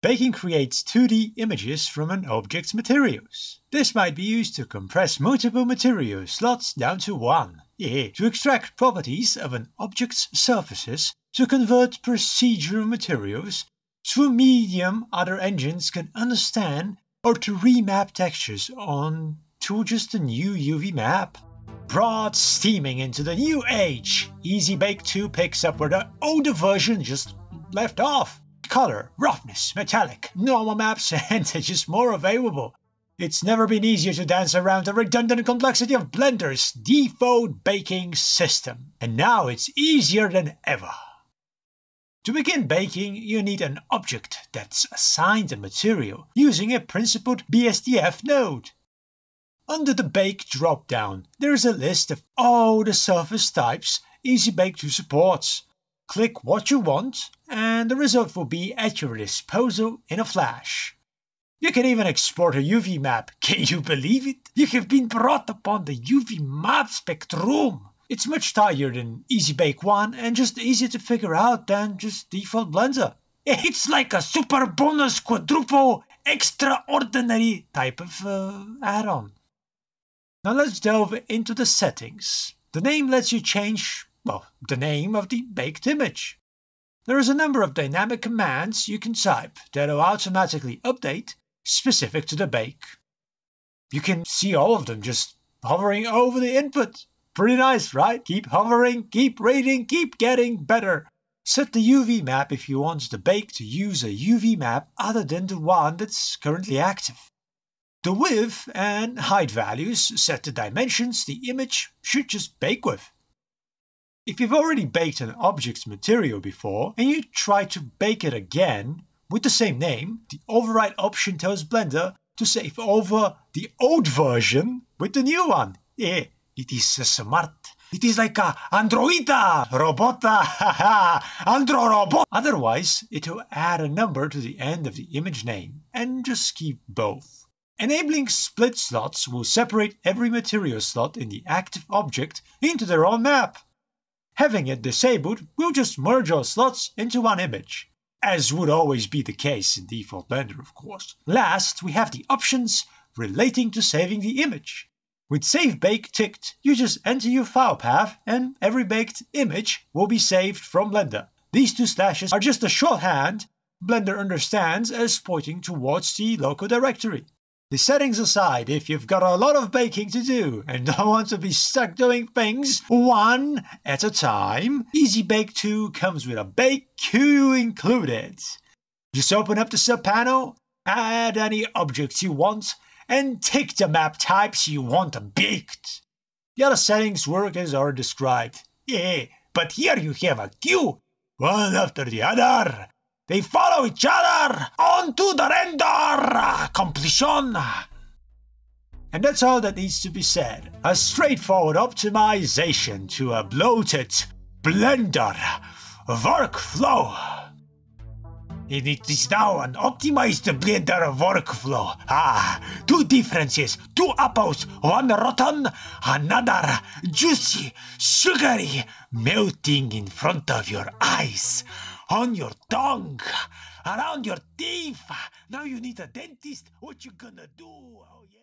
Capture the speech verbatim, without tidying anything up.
baking creates two D images from an object's materials. This might be used to compress multiple material slots down to one, yeah, to extract properties of an object's surfaces, to convert procedural materials to a medium other engines can understand, or to remap textures on to just a new U V map. Brought steaming into the new age, EasyBake two picks up where the older version just left off. Color, roughness, metallic, normal maps, and they're just more available. It's never been easier to dance around the redundant complexity of Blender's default baking system, and now it's easier than ever. To begin baking, you need an object that's assigned a material using a principled B S D F node. Under the Bake drop-down, there is a list of all the surface types EasyBake two supports. Click what you want, and the result will be at your disposal in a flash. You can even export a U V map. Can you believe it? You have been brought upon the U V map spectrum. It's much tighter than EasyBake one and just easier to figure out than just default Blender. It's like a super bonus quadruple extraordinary type of uh, add-on. Now let's delve into the settings. The name lets you change, well, the name of the baked image. There is a number of dynamic commands you can type that will automatically update specific to the bake. You can see all of them just hovering over the input. Pretty nice, right? Keep hovering, keep rating, keep getting better. Set the U V map if you want the bake to use a U V map other than the one that's currently active. The width and height values set the dimensions the image should just bake with. If you've already baked an object's material before and you try to bake it again with the same name, the override option tells Blender to save over the old version with the new one. Yeah, it is smart. It is like a androida, robota, haha, andro robot. Otherwise, it will add a number to the end of the image name and just keep both. Enabling split slots will separate every material slot in the active object into their own map. Having it disabled will just merge all slots into one image, as would always be the case in default Blender, of course. Last, we have the options relating to saving the image. With Save Bake ticked, you just enter your file path and every baked image will be saved from Blender. These two slashes are just a shorthand Blender understands as pointing towards the local directory. The settings aside, if you've got a lot of baking to do and don't want to be stuck doing things one at a time, EasyBake two comes with a bake queue included. Just open up the subpanel, add any objects you want, and tick the map types you want baked. The other settings work as are described. Yeah, but here you have a queue, one after the other. They follow each other onto the render completion. And that's all that needs to be said. A straightforward optimization to a bloated Blender workflow. And it is now an optimized Blender workflow. Ah, two differences, two apples, one rotten, another juicy, sugary, melting in front of your eyes. On your tongue, around your teeth. Now you need a dentist. What you gonna do? Oh, yeah.